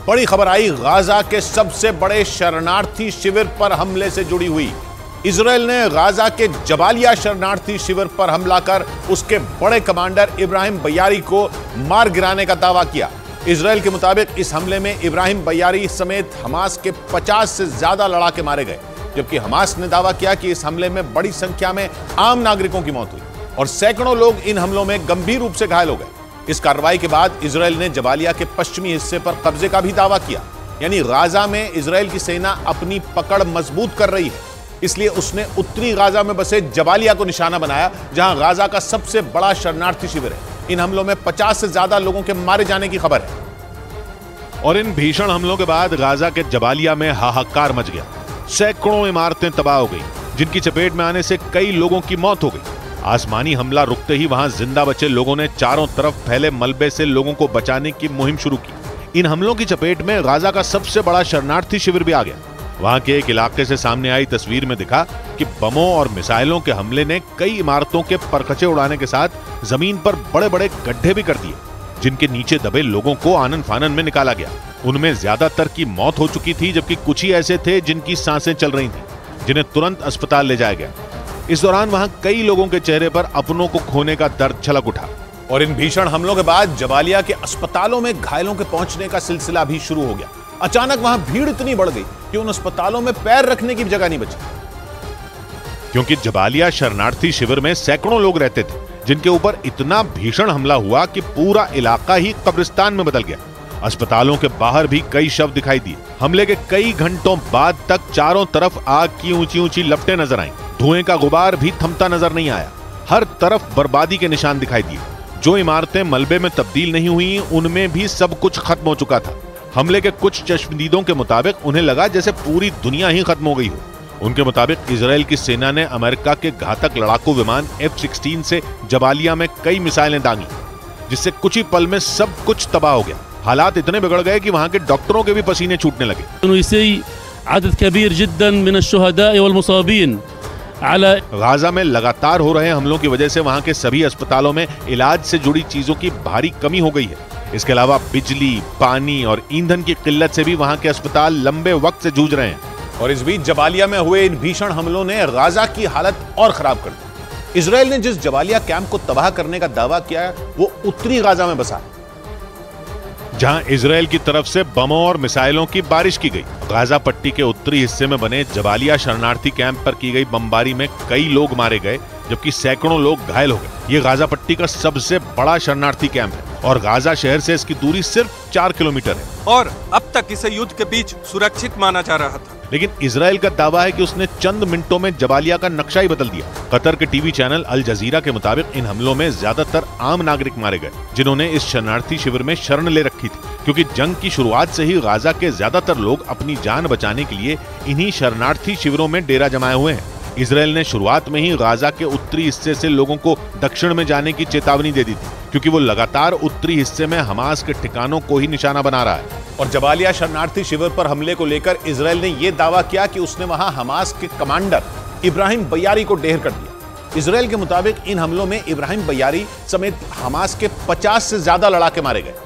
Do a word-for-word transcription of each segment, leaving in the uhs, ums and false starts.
बड़ी खबर आई गाजा के सबसे बड़े शरणार्थी शिविर पर हमले से जुड़ी हुई। इजराइल ने गाजा के जबालिया शरणार्थी शिविर पर हमला कर उसके बड़े कमांडर इब्राहिम बयारी को मार गिराने का दावा किया। इजराइल के मुताबिक इस हमले में इब्राहिम बयारी समेत हमास के पचास से ज्यादा लड़ाके मारे गए, जबकि हमास ने दावा किया कि इस हमले में बड़ी संख्या में आम नागरिकों की मौत हुई और सैकड़ों लोग इन हमलों में गंभीर रूप से घायल हो गए। इस कार्रवाई के बाद इजराइल ने जबालिया के पश्चिमी हिस्से पर कब्जे का भी दावा किया, यानी गाजा में इजराइल की सेना अपनी पकड़ मजबूत कर रही है, इसलिए उसने उत्तरी गाजा में बसे जबालिया को निशाना बनाया, जहां गाजा का सबसे बड़ा शरणार्थी शिविर है। इन हमलों में पचास से ज्यादा लोगों के मारे जाने की खबर है। और इन भीषण हमलों के बाद गाजा के जबालिया में हाहाकार मच गया। सैकड़ों इमारतें तबाह हो गई, जिनकी चपेट में आने से कई लोगों की मौत हो गई। आसमानी हमला रुकते ही वहां जिंदा बचे लोगों ने चारों तरफ फैले मलबे से लोगों को बचाने की मुहिम शुरू की। इन हमलों की चपेट में गाजा का सबसे बड़ा शरणार्थी शिविर भी आ गया। वहां के एक इलाके से सामने आई तस्वीर में दिखा कि बमों और मिसाइलों के हमले ने कई इमारतों के परखचे उड़ाने के साथ जमीन पर बड़े बड़े गड्ढे भी कर दिए, जिनके नीचे दबे लोगों को आनन फानन में निकाला गया। उनमें ज्यादातर की मौत हो चुकी थी, जबकि कुछ ही ऐसे थे जिनकी सांसें चल रही थी, जिन्हें तुरंत अस्पताल ले जाया गया। इस दौरान वहां कई लोगों के चेहरे पर अपनों को खोने का दर्द झलक उठा। और इन भीषण हमलों के बाद जबालिया के अस्पतालों में घायलों के पहुंचने का सिलसिला भी शुरू हो गया। अचानक वहां भीड़ इतनी बढ़ गई कि उन अस्पतालों में पैर रखने की जगह नहीं बची, क्योंकि जबालिया शरणार्थी शिविर में सैकड़ों लोग रहते थे, जिनके ऊपर इतना भीषण हमला हुआ कि पूरा इलाका ही कब्रिस्तान में बदल गया। अस्पतालों के बाहर भी कई शव दिखाई दिए। हमले के कई घंटों बाद तक चारों तरफ आग की ऊंची ऊंची लपटें नजर आईं। धुएं का गुबार भी थमता नजर नहीं आया। हर तरफ बर्बादी के निशान दिखाई दिए। जो इमारतें मलबे में तब्दील नहीं हुई, उनमें भी सब कुछ खत्म हो चुका था। हमले के कुछ चश्मदीदों के मुताबिक उन्हें लगा जैसे पूरी दुनिया ही खत्म हो गई हो। उनके मुताबिक इजराइल की सेना ने अमेरिका के घातक लड़ाकू विमान एफ सोलह से जबालिया में कई मिसाइलें दागी, जिससे कुछ ही पल में सब कुछ तबाह हो गया। हालात इतने बिगड़ गए कि वहां के डॉक्टरों के भी पसीने छूटने लगे। गाजा में लगातार हो रहे हमलों की वजह से वहां के सभी अस्पतालों में इलाज से जुड़ी चीजों की भारी कमी हो गई है। इसके अलावा बिजली, पानी और ईंधन की किल्लत से भी वहां के अस्पताल लंबे वक्त से जूझ रहे हैं। और इस बीच जबालिया में हुए इन भीषण हमलों ने गाजा की हालत और खराब कर दी। इजराइल ने जिस जबालिया कैंप को तबाह करने का दावा किया है, वो उत्तरी गाजा में बसा है, जहां इजराइल की तरफ से बमों और मिसाइलों की बारिश की गई। गाजा पट्टी के उत्तरी हिस्से में बने जबालिया शरणार्थी कैंप पर की गई बमबारी में कई लोग मारे गए, जबकि सैकड़ों लोग घायल हो गए। ये गाजा पट्टी का सबसे बड़ा शरणार्थी कैंप है और गाजा शहर से इसकी दूरी सिर्फ चार किलोमीटर है और अब तक इसे युद्ध के बीच सुरक्षित माना जा रहा था। लेकिन इजराइल का दावा है कि उसने चंद मिनटों में जबालिया का नक्शा ही बदल दिया। कतर के टीवी चैनल अल जजीरा के मुताबिक इन हमलों में ज्यादातर आम नागरिक मारे गए, जिन्होंने इस शरणार्थी शिविर में शरण ले रखी थी, क्योंकि जंग की शुरुआत से ही गाजा के ज्यादातर लोग अपनी जान बचाने के लिए इन्हीं शरणार्थी शिविरों में डेरा जमाए हुए हैं। इजराइल ने शुरुआत में ही गाजा के उत्तरी हिस्से से लोगों को दक्षिण में जाने की चेतावनी दे दी थी, क्योंकि वो लगातार उत्तरी हिस्से में हमास के ठिकानों को ही निशाना बना रहा है। और जबालिया शरणार्थी शिविर पर हमले को लेकर इजराइल ने यह दावा किया कि उसने वहां हमास के कमांडर इब्राहिम बयारी को ढेर कर दिया। इजराइल के मुताबिक इन हमलों में इब्राहिम बयारी समेत हमास के पचास से ज्यादा लड़ाके मारे गए,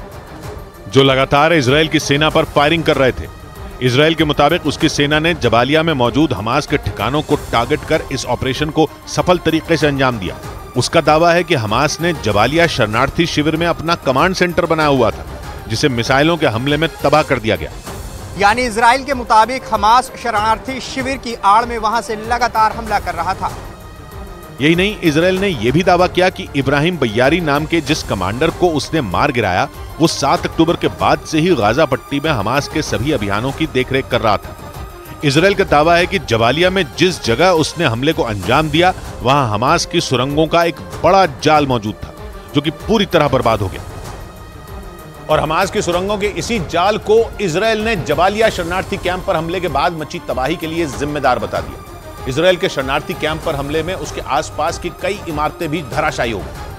जो लगातार इजराइल की सेना पर फायरिंग कर रहे थे। इजराइल के मुताबिक उसकी सेना ने जबालिया में मौजूद हमास के ठिकानों को टारगेट कर इस ऑपरेशन को सफल तरीके से अंजाम दिया। उसका दावा है कि हमास ने जबालिया शरणार्थी शिविर में अपना कमांड सेंटर बनाया हुआ था, जिसे मिसाइलों के हमले में तबाह कर दिया गया। यानी इजराइल के मुताबिक हमास शरणार्थी शिविर की आड़ में वहां से लगातार हमला कर रहा था। यही नहीं, इजराइल ने यह भी दावा किया कि इब्राहिम बयारी नाम के जिस कमांडर को उसने मार गिराया, वो सात अक्टूबर के बाद से ही गाजा पट्टी में हमास के सभी अभियानों की देखरेख कर रहा था। इजराइल का दावा है कि जबालिया में जिस जगह उसने हमले को अंजाम दिया, वहां हमास की सुरंगों का एक बड़ा जाल मौजूद था, जो कि पूरी तरह बर्बाद हो गया। और हमास की सुरंगों के इसी जाल को इजराइल ने जबालिया शरणार्थी कैंप पर हमले के बाद मची तबाही के लिए जिम्मेदार बता दिया। इजराइल के शरणार्थी कैंप पर हमले में उसके आसपास की कई इमारतें भी धराशायी हो गई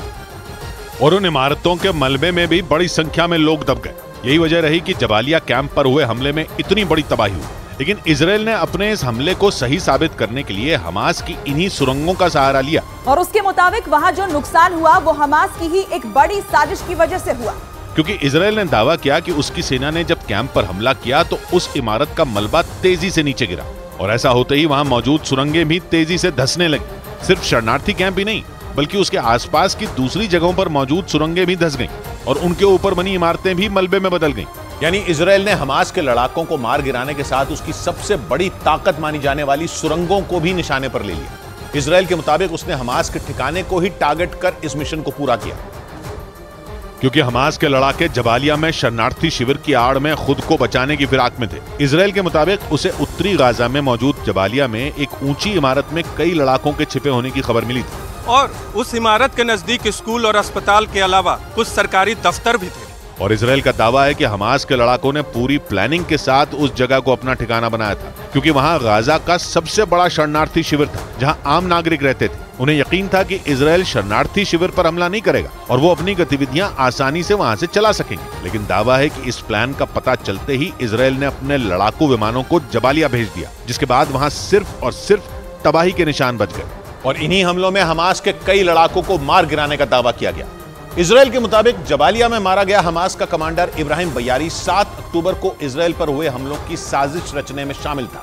और उन इमारतों के मलबे में भी बड़ी संख्या में लोग दब गए। यही वजह रही कि जबालिया कैंप पर हुए हमले में इतनी बड़ी तबाही हुई। लेकिन इजराइल ने अपने इस हमले को सही साबित करने के लिए हमास की इन्हीं सुरंगों का सहारा लिया और उसके मुताबिक वहां जो नुकसान हुआ वो हमास की ही एक बड़ी साजिश की वजह से हुआ, क्योंकि इजराइल ने दावा किया कि उसकी सेना ने जब कैंप पर हमला किया तो उस इमारत का मलबा तेजी से नीचे गिरा और ऐसा होते ही वहां मौजूद सुरंगें भी तेजी से धंसने लगी। सिर्फ शरणार्थी कैंप ही नहीं बल्कि उसके आसपास की दूसरी जगहों पर मौजूद सुरंगें भी धंस गईं और उनके ऊपर बनी इमारतें भी मलबे में बदल गईं। यानी इजराइल ने हमास के लड़ाकों को मार गिराने के साथ उसकी सबसे बड़ी ताकत मानी जाने वाली सुरंगों को भी निशाने पर ले लिया। इजराइल के मुताबिक उसने हमास के ठिकाने को ही टारगेट कर इस मिशन को पूरा किया। क्योंकि हमास के लड़ाके जबालिया में शरणार्थी शिविर की आड़ में खुद को बचाने की फिराक में थे। इजराइल के मुताबिक उसे उत्तरी गाजा में मौजूद जबालिया में एक ऊंची इमारत में कई लड़ाकों के छिपे होने की खबर मिली थी और उस इमारत के नजदीक स्कूल और अस्पताल के अलावा कुछ सरकारी दफ्तर भी थे। और इजराइल का दावा है कि हमास के लड़ाकों ने पूरी प्लानिंग के साथ उस जगह को अपना ठिकाना बनाया था क्योंकि वहां गाजा का सबसे बड़ा शरणार्थी शिविर था जहां आम नागरिक रहते थे। उन्हें यकीन था कि इजराइल शरणार्थी शिविर पर हमला नहीं करेगा और वो अपनी गतिविधियां आसानी से वहां से चला सकेंगे। लेकिन दावा है कि इस प्लान का पता चलते ही इजराइल ने अपने लड़ाकू विमानों को जबालिया भेज दिया, जिसके बाद वहां सिर्फ और सिर्फ तबाही के निशान बच गए और इन्हीं हमलों में हमास के कई लड़ाकों को मार गिराने का दावा किया गया। इजराइल के मुताबिक जबालिया में मारा गया हमास का कमांडर इब्राहिम बयारी सात अक्टूबर को इजराइल पर हुए हमलों की साजिश रचने में शामिल था,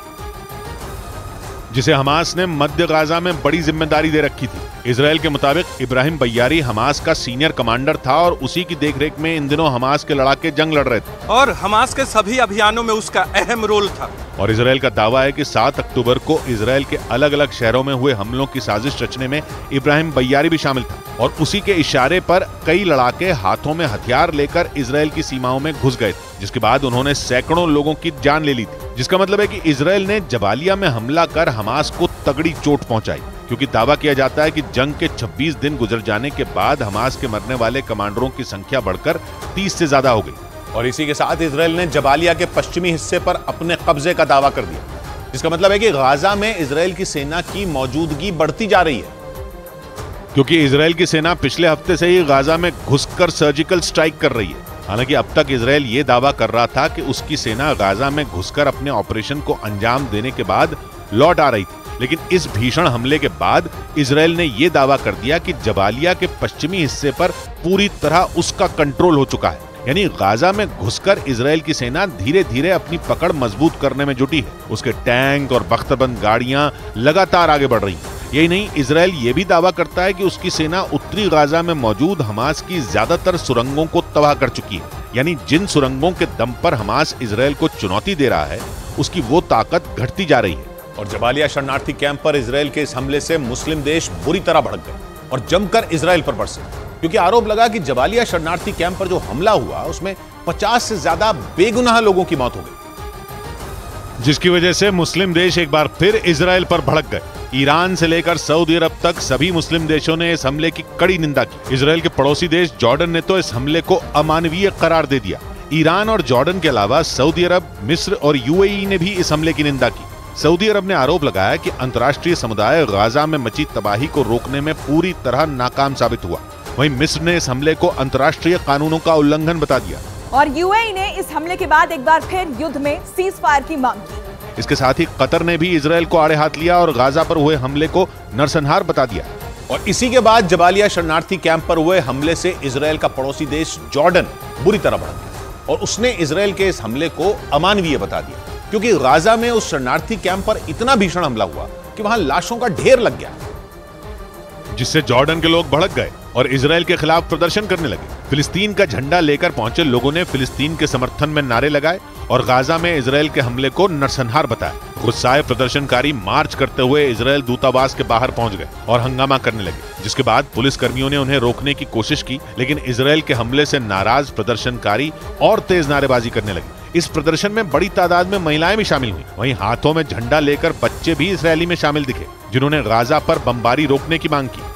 जिसे हमास ने मध्य गाजा में बड़ी जिम्मेदारी दे रखी थी। इजराइल के मुताबिक इब्राहिम बयारी हमास का सीनियर कमांडर था और उसी की देखरेख में इन दिनों हमास के लड़ाके जंग लड़ रहे थे और हमास के सभी अभियानों में उसका अहम रोल था। और इजराइल का दावा है कि सात अक्टूबर को इजराइल के अलग अलग शहरों में हुए हमलों की साजिश रचने में इब्राहिम बयारी भी शामिल था और उसी के इशारे पर कई लड़ाके हाथों में हथियार लेकर इजराइल की सीमाओं में घुस गए थे, जिसके बाद उन्होंने सैकड़ों लोगों की जान ले ली थी। जिसका मतलब है कि इजराइल ने जबालिया में हमला कर हमास को तगड़ी चोट पहुंचाई, क्योंकि दावा किया जाता है कि जंग के छब्बीस दिन गुजर जाने के बाद हमास के मरने वाले कमांडरों की संख्या बढ़कर तीस से ज्यादा हो गई। और इसी के साथ इजराइल ने जबालिया के पश्चिमी हिस्से पर अपने कब्जे का दावा कर दिया, जिसका मतलब है कि गाजा में इजराइल की सेना की मौजूदगी बढ़ती जा रही है, क्योंकि इजराइल की सेना पिछले हफ्ते से ही गाजा में घुसकर सर्जिकल स्ट्राइक कर रही है। हालांकि अब तक इजराइल ये दावा कर रहा था कि उसकी सेना गाजा में घुसकर अपने ऑपरेशन को अंजाम देने के बाद लौट आ रही थी, लेकिन इस भीषण हमले के बाद इजराइल ने यह दावा कर दिया कि जबालिया के पश्चिमी हिस्से पर पूरी तरह उसका कंट्रोल हो चुका है। यानी गाजा में घुसकर इजराइल की सेना धीरे धीरे अपनी पकड़ मजबूत करने में जुटी है। उसके टैंक और बख्तरबंद गाड़ियां लगातार आगे बढ़ रही हैं। यही नहीं, इजराइल ये भी दावा करता है कि उसकी सेना उत्तरी गाजा में मौजूद हमास की ज्यादातर सुरंगों को तबाह कर चुकी है। यानी जिन सुरंगों के दम पर हमास इजराइल को चुनौती दे रहा है, उसकी वो ताकत घटती जा रही है। और जबालिया शरणार्थी कैंप पर इजराइल के इस हमले से मुस्लिम देश बुरी तरह भड़क गए और जमकर इजराइल पर बरसे, क्योंकि आरोप लगा कि जबालिया शरणार्थी कैंप पर जो हमला हुआ उसमें पचास से ज्यादा बेगुनाह लोगों की मौत हो गई, जिसकी वजह से मुस्लिम देश एक बार फिर इजराइल पर भड़क गए। ईरान से लेकर सऊदी अरब तक सभी मुस्लिम देशों ने इस हमले की कड़ी निंदा की। इजराइल के पड़ोसी देश जॉर्डन ने तो इस हमले को अमानवीय करार दे दिया। ईरान और जॉर्डन के अलावा सऊदी अरब, मिस्र और यूएई ने भी इस हमले की निंदा की। सऊदी अरब ने आरोप लगाया कि अंतर्राष्ट्रीय समुदाय गाजा में मची तबाही को रोकने में पूरी तरह नाकाम साबित हुआ। वहीं मिस्र ने इस हमले को अंतर्राष्ट्रीय कानूनों का उल्लंघन बता दिया और यूएई ने इस हमले के बाद एक बार फिर युद्ध में सीज फायर की मांग की। इसके साथ ही कतर ने भी इजराइल को आड़े हाथ लिया और गाजा पर हुए हमले को नरसंहार बता दिया। और इसी के बाद जबालिया शरणार्थी कैंप पर हुए हमले से इजराइल का पड़ोसी देश जॉर्डन बुरी तरह भड़क गया और उसने इजराइल के इस हमले को अमानवीय बता दिया, क्योंकि गाजा में उस शरणार्थी कैंप पर इतना भीषण हमला हुआ कि वहां लाशों का ढेर लग गया, जिससे जॉर्डन के लोग भड़क गए और इजराइल के खिलाफ प्रदर्शन करने लगे। फिलिस्तीन का झंडा लेकर पहुंचे लोगों ने फिलिस्तीन के समर्थन में नारे लगाए और गाजा में इजराइल के हमले को नरसंहार बताया। गुस्साए प्रदर्शनकारी मार्च करते हुए इजराइल दूतावास के बाहर पहुंच गए और हंगामा करने लगे, जिसके बाद पुलिस कर्मियों ने उन्हें रोकने की कोशिश की, लेकिन इजराइल के हमले से नाराज प्रदर्शनकारी और तेज नारेबाजी करने लगे। इस प्रदर्शन में बड़ी तादाद में महिलाएं भी शामिल हुई। वहीं हाथों में झंडा लेकर बच्चे भी इसराइली में शामिल दिखे, जिन्होंने गाजा पर बमबारी रोकने की मांग की।